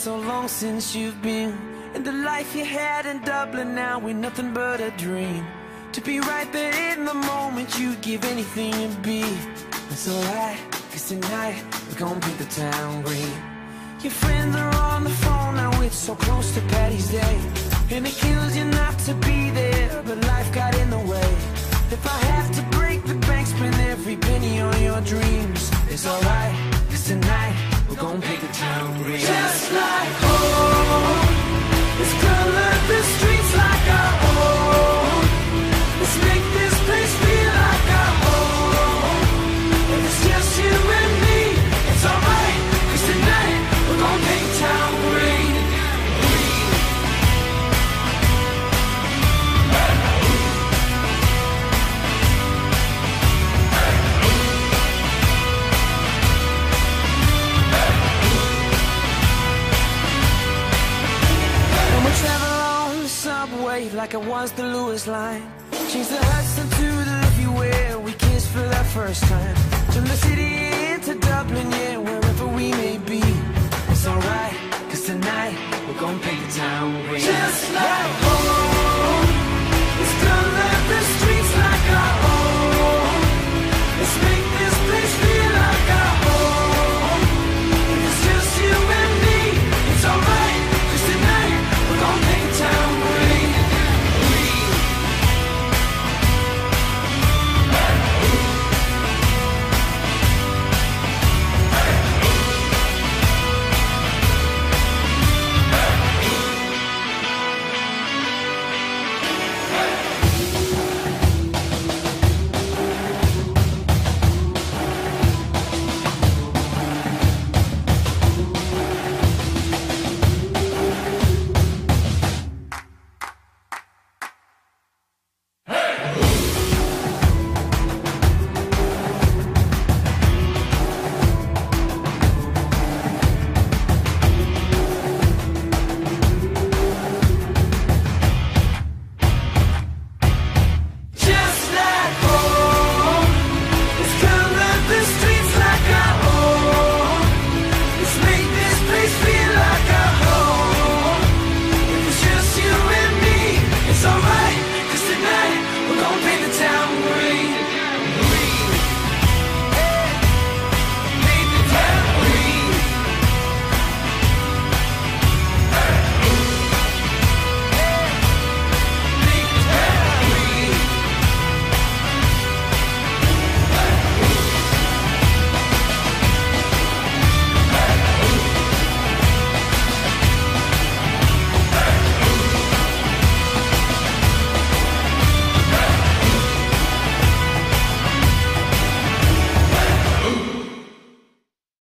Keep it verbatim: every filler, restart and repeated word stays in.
so long since you've been. And the life you had in Dublin now ain't nothing but a dream. To be right there in the moment, you'd give anything to be. It's alright, cause tonight we're gonna paint the town green. Your friends are on the phone now, it's so close to Paddy's Day. And it kills you not to be there, but life got in the way. If I have to break the bank, spend every penny on your dreams. It's alright, cause tonight we're gonna paint the town green. Just like home, let's color the streets like our own. Let's make this place feel like our home. If it's just you and me, it's alright, cause tonight we're gonna paint town green. And we'll travel on the subway like it was the Lewis line. Change the Hudson to the Liffey where we kissed for the first time. Turn the city into